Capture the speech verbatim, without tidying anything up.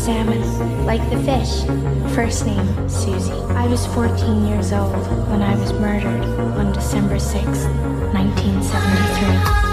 salmon, like the fish. First name, Susie. I was fourteen years old when I was murdered on December sixth, nineteen seventy-three.